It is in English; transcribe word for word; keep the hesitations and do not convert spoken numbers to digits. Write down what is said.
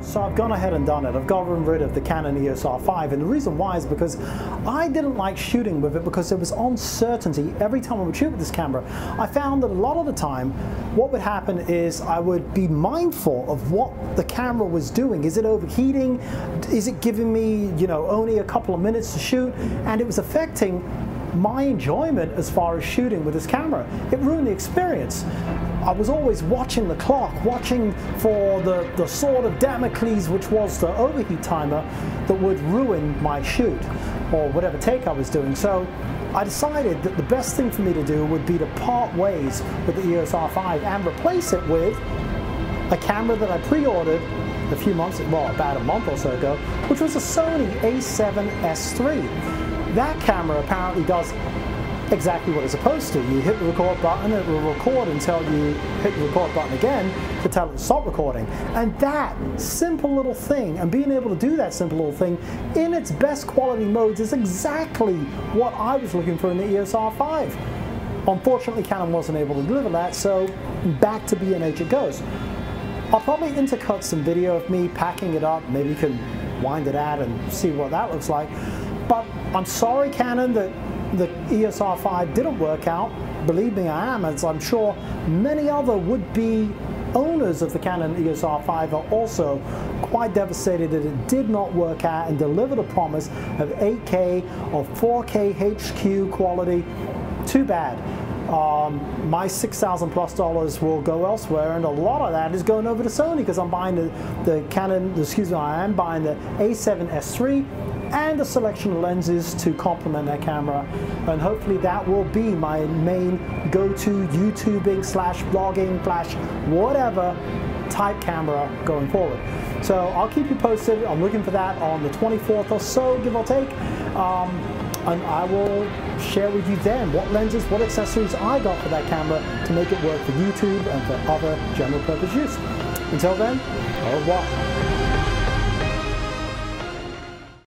So I've gone ahead and done it. I've gotten rid of the Canon E O S R five, and the reason why is because I didn't like shooting with it because there was uncertainty every time I would shoot with this camera. I found that a lot of the time what would happen is I would be mindful of what the camera was doing. Is it overheating? Is it giving me, you know, only a couple of minutes to shoot? And it was affecting my enjoyment as far as shooting with this camera. It ruined the experience. I was always watching the clock, watching for the, the sword of Damocles, which was the overheat timer that would ruin my shoot or whatever take I was doing. So I decided that the best thing for me to do would be to part ways with the E O S R five and replace it with a camera that I pre-ordered a few months, well, about a month or so ago, which was a Sony A seven S three. That camera apparently does exactly what it's supposed to. You hit the record button, it will record until you hit the record button again to tell it to stop recording. And that simple little thing, and being able to do that simple little thing in its best quality modes, is exactly what I was looking for in the E O S R five. Unfortunately, Canon wasn't able to deliver that, so back to B and H it goes. I'll probably intercut some video of me packing it up. Maybe you can wind it out and see what that looks like. But I'm sorry, Canon, that the E O S R five didn't work out. Believe me, I am, as I'm sure many other would-be owners of the Canon E O S R five are also quite devastated that it did not work out and deliver the promise of eight K or four K H Q quality. Too bad. Um, my six thousand plus dollars will go elsewhere, and a lot of that is going over to Sony because I'm buying the, the Canon, excuse me, I am buying the A seven S three and a selection of lenses to complement that camera, and hopefully that will be my main go-to YouTubing slash blogging slash whatever type camera going forward. So I'll keep you posted. I'm looking for that on the twenty-fourth or so, give or take. Um, and I will share with you then what lenses, what accessories I got for that camera to make it work for YouTube and for other general purpose use. Until then, au revoir.